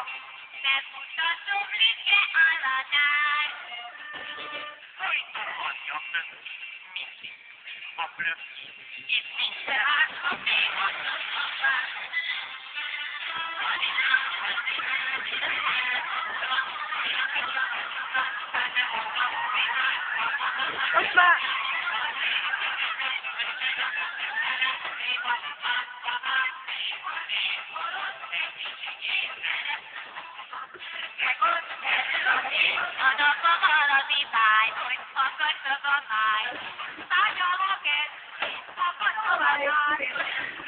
Megmutatom Lütke állatát. Szerintem hagyja. Mindig. A blöff. És minden átva még a szakmát. Most már! Adok a valami báj, hogy akadtak a máj. Tárgyalok ezt, akadtak a máj.